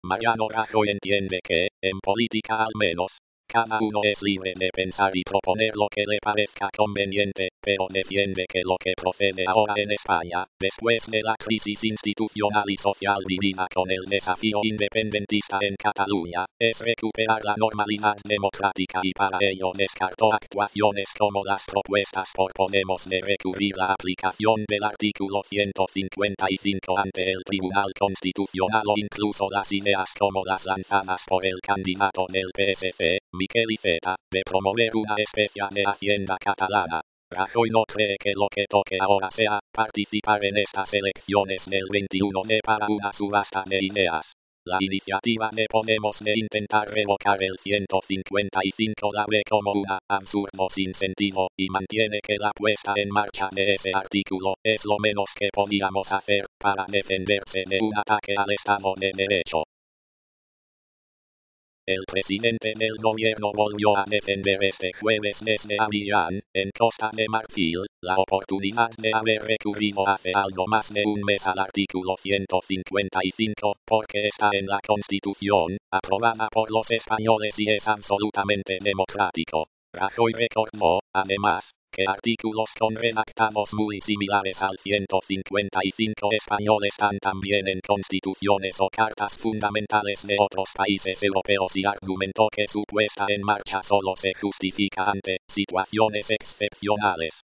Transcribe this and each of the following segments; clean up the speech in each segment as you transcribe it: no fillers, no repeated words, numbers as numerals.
Mariano Rajoy entiende que, en política al menos, cada uno es libre de pensar y proponer lo que le parezca conveniente, pero defiende que lo que procede ahora en España, después de la crisis institucional y social vivida con el desafío independentista en Cataluña, es recuperar la normalidad democrática y para ello descartó actuaciones como las propuestas por Podemos de recurrir la aplicación del artículo 155 ante el Tribunal Constitucional o incluso las ideas como las lanzadas por el candidato del PSC, Miquel Iceta, de promover una especie de hacienda catalana. Rajoy no cree que lo que toque ahora sea participar en estas elecciones del 21 para una subasta de ideas. La iniciativa de Podemos de intentar revocar el 155 la ve como un absurdo sin sentido y mantiene que la puesta en marcha de ese artículo es lo menos que podíamos hacer para defenderse de un ataque al Estado de Derecho. El presidente del gobierno volvió a defender este jueves desde Abiyán, en Costa de Marfil, la oportunidad de haber recurrido hace algo más de un mes al artículo 155 porque está en la Constitución, aprobada por los españoles y es absolutamente democrático. Rajoy recordó, además, que artículos con redactados muy similares al 155 español están también en constituciones o cartas fundamentales de otros países europeos y argumentó que su puesta en marcha solo se justifica ante situaciones excepcionales.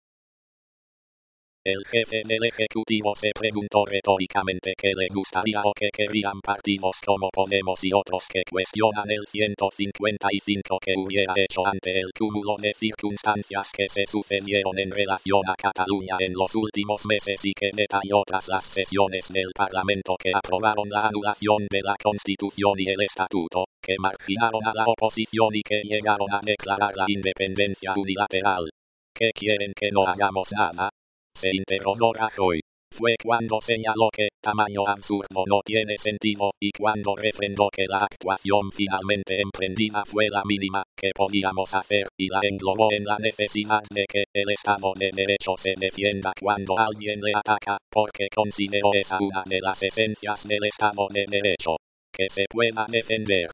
El jefe del Ejecutivo se preguntó retóricamente qué le gustaría o qué querrían partidos como Podemos y otros que cuestionan el 155 que hubiera hecho ante el cúmulo de circunstancias que se sucedieron en relación a Cataluña en los últimos meses y que detalló tras las sesiones del Parlamento que aprobaron la anulación de la Constitución y el Estatuto, que marginaron a la oposición y que llegaron a declarar la independencia unilateral. ¿Qué quieren que no hagamos nada? Se interrogó Rajoy. Fue cuando señaló que tamaño absurdo no tiene sentido y cuando refrendó que la actuación finalmente emprendida fue la mínima que podíamos hacer y la englobó en la necesidad de que el Estado de Derecho se defienda cuando alguien le ataca, porque consideró esa una de las esencias del Estado de Derecho. Que se pueda defender.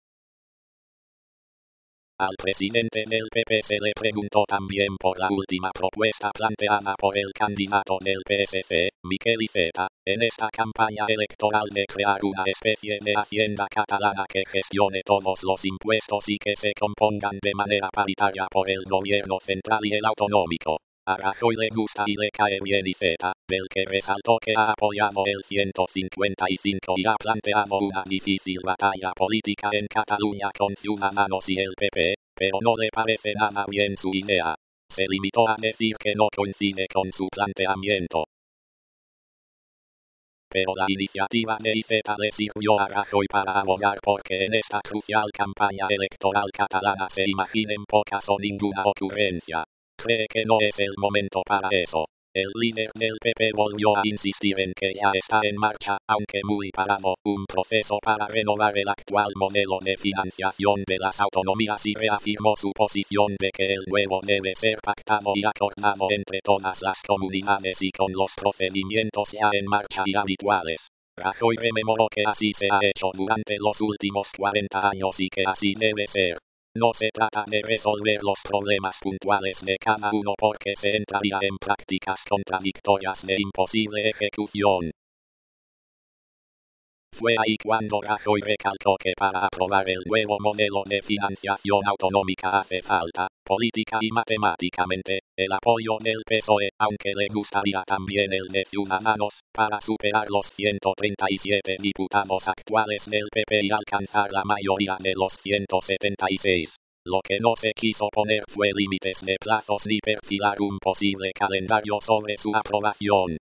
Al presidente del PP se le preguntó también por la última propuesta planteada por el candidato del PSC, Miquel Iceta, en esta campaña electoral de crear una especie de hacienda catalana que gestione todos los impuestos y que se compongan de manera paritaria por el gobierno central y el autonómico. A Rajoy le gusta y le cae bien Iceta, del que resaltó que ha apoyado el 155 y ha planteado una difícil batalla política en Cataluña con Ciudadanos y el PP, pero no le parece nada bien su idea. Se limitó a decir que no coincide con su planteamiento. Pero la iniciativa de Iceta le sirvió a Rajoy para abogar porque en esta crucial campaña electoral catalana se imaginen pocas o ninguna ocurrencia. Cree que no es el momento para eso. El líder del PP volvió a insistir en que ya está en marcha, aunque muy parado, un proceso para renovar el actual modelo de financiación de las autonomías y reafirmó su posición de que el nuevo debe ser pactado y acordado entre todas las comunidades y con los procedimientos ya en marcha y habituales. Rajoy rememoró que así se ha hecho durante los últimos 40 años y que así debe ser. No se trata de resolver los problemas puntuales de cada uno porque se entraría en prácticas contradictorias de imposible ejecución. Fue ahí cuando Rajoy recalcó que para aprobar el nuevo modelo de financiación autonómica hace falta, política y matemáticamente, el apoyo del PSOE, aunque le gustaría también el de Ciudadanos, para superar los 137 diputados actuales del PP y alcanzar la mayoría de los 176. Lo que no se quiso poner fue límites de plazos ni perfilar un posible calendario sobre su aprobación.